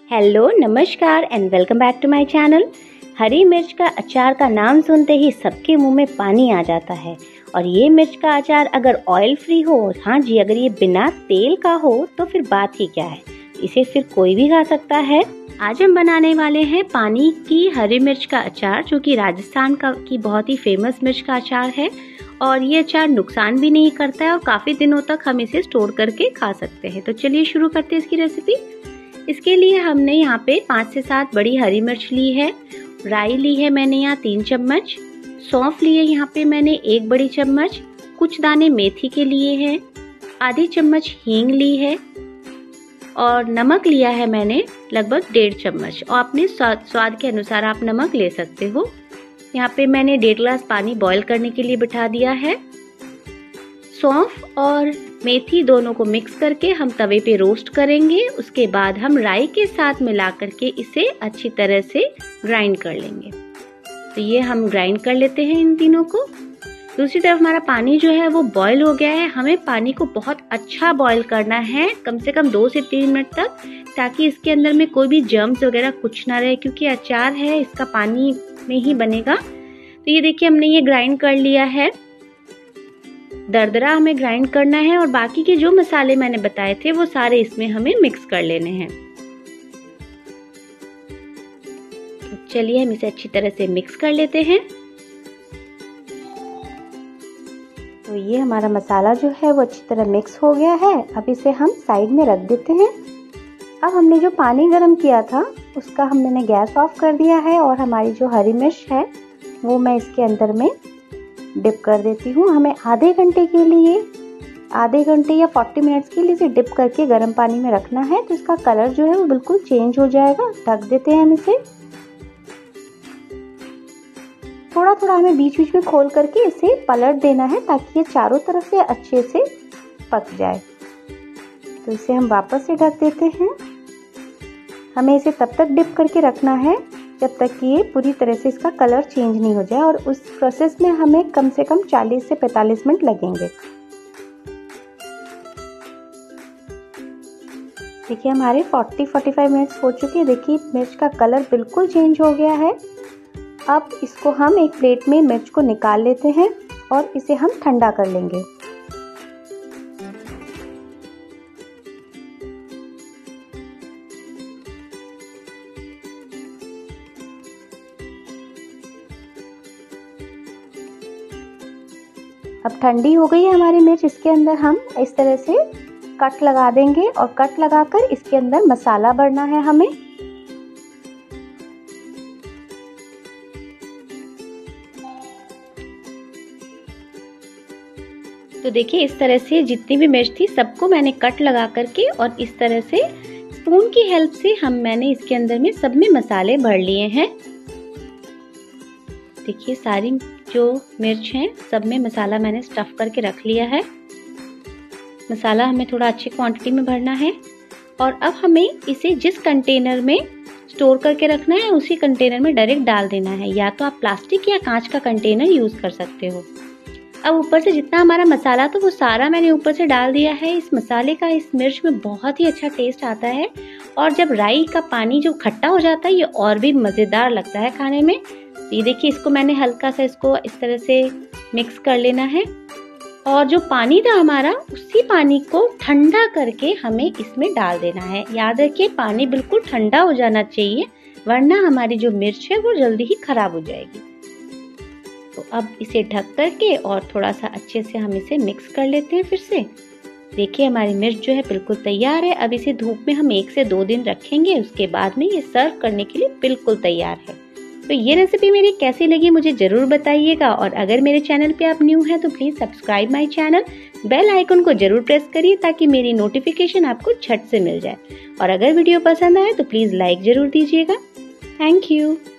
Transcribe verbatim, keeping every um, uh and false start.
Hello, नमस्कार and welcome back to my channel. हरी मिर्च का अचार का नाम सुनते ही सबके मुंह में पानी आ जाता है। और ये मिर्च का अचार अगर ऑयल फ्री हो, हाँ जी, अगर ये बिना तेल का हो तो फिर बात ही क्या है, इसे फिर कोई भी खा सकता है। आज हम बनाने वाले हैं पानी की हरी मिर्च का अचार, जो कि राजस्थान का की बहुत ही फेमस मिर्च का अचार है। और ये अचार नुकसान भी नहीं करता है और काफ़ी दिनों तक हम इसे स्टोर करके खा सकते हैं। तो चलिए शुरू करते हैं इसकी रेसिपी। इसके लिए हमने यहाँ पे पाँच से सात बड़ी हरी मिर्च ली है, राई ली है मैंने यहाँ तीन चम्मच, सौंफ ली है यहाँ पे मैंने एक बड़ी चम्मच, कुछ दाने मेथी के लिए हैं, आधी चम्मच हींग ली है और नमक लिया है मैंने लगभग डेढ़ चम्मच। और अपने स्वाद स्वाद के अनुसार आप नमक ले सकते हो। यहाँ पे मैंने डेढ़ ग्लास पानी बॉईल करने के लिए बिठा दिया है। सौंफ और मेथी दोनों को मिक्स करके हम तवे पे रोस्ट करेंगे। उसके बाद हम राई के साथ मिला करके इसे अच्छी तरह से ग्राइंड कर लेंगे। तो ये हम ग्राइंड कर लेते हैं इन तीनों को। दूसरी तरफ हमारा पानी जो है वो बॉईल हो गया है। हमें पानी को बहुत अच्छा बॉईल करना है, कम से कम दो से तीन मिनट तक, ताकि इसके अंदर में कोई भी जर्म्स वगैरह कुछ ना रहे, क्योंकि अचार है इसका पानी में ही बनेगा। तो ये देखिए हमने ये ग्राइंड कर लिया है, दरदरा हमें ग्राइंड करना है। और बाकी के जो मसाले मैंने बताए थे वो सारे इसमें हमें मिक्स कर लेने हैं। तो चलिए हम इसे अच्छी तरह से मिक्स कर लेते हैं। तो ये हमारा मसाला जो है वो अच्छी तरह मिक्स हो गया है। अब इसे हम साइड में रख देते हैं। अब हमने जो पानी गर्म किया था उसका हम मैंने गैस ऑफ कर दिया है और हमारी जो हरी मिर्च है वो मैं इसके अंदर में डिप कर देती हूँ। हमें आधे घंटे के लिए आधे घंटे या चालीस मिनट्स के लिए इसे डिप करके गर्म पानी में रखना है, तो इसका कलर जो है वो बिल्कुल चेंज हो जाएगा। ढक देते हैं हम इसे। थोड़ा थोड़ा हमें बीच बीच में खोल करके इसे पलट देना है ताकि ये चारों तरफ से अच्छे से पक जाए। तो इसे हम वापस से ढक देते हैं। हमें इसे तब तक डिप करके रखना है जब तक कि ये पूरी तरह से इसका कलर चेंज नहीं हो जाए, और उस प्रोसेस में हमें कम से कम चालीस से पैंतालीस मिनट लगेंगे। देखिए हमारे चालीस से पैंतालीस मिनट्स हो चुके हैं। देखिए मिर्च का कलर बिल्कुल चेंज हो गया है। अब इसको हम एक प्लेट में मिर्च को निकाल लेते हैं और इसे हम ठंडा कर लेंगे। अब ठंडी हो गई है हमारी मिर्च। इसके अंदर हम इस तरह से कट लगा देंगे और कट लगाकर इसके अंदर मसाला भरना है हमें। तो देखिए इस तरह से जितनी भी मिर्च थी सबको मैंने कट लगा करके और इस तरह से स्पून की हेल्प से हम मैंने इसके अंदर में सब में मसाले भर लिए हैं। देखिए सारी जो मिर्च हैं सब में मसाला मैंने स्टफ करके रख लिया है। मसाला हमें थोड़ा अच्छी क्वांटिटी में भरना है। और अब हमें इसे जिस कंटेनर में स्टोर करके रखना है उसी कंटेनर में डायरेक्ट डाल देना है, या तो आप प्लास्टिक या कांच का कंटेनर यूज कर सकते हो। अब ऊपर से जितना हमारा मसाला था वो सारा मैंने ऊपर से डाल दिया है। इस मसाले का इस मिर्च में बहुत ही अच्छा टेस्ट आता है, और जब राई का पानी जो खट्टा हो जाता है ये और भी मज़ेदार लगता है खाने में। ये देखिए इसको मैंने हल्का सा इसको इस तरह से मिक्स कर लेना है। और जो पानी था हमारा उसी पानी को ठंडा करके हमें इसमें डाल देना है। याद रखिए पानी बिल्कुल ठंडा हो जाना चाहिए, वरना हमारी जो मिर्च है वो जल्दी ही खराब हो जाएगी। तो अब इसे ढक करके और थोड़ा सा अच्छे से हम इसे मिक्स कर लेते हैं फिर से। देखिए हमारी मिर्च जो है बिल्कुल तैयार है। अब इसे धूप में हम एक से दो दिन रखेंगे, उसके बाद में ये सर्व करने के लिए बिल्कुल तैयार है। तो ये रेसिपी मेरी कैसी लगी मुझे जरूर बताइएगा। और अगर मेरे चैनल पे आप न्यू हैं तो please subscribe my channel, bell icon को जरूर प्रेस करिए ताकि मेरी नोटिफिकेशन आपको झट से मिल जाए। और अगर वीडियो पसंद आए तो प्लीज़ लाइक जरूर दीजिएगा। Thank you.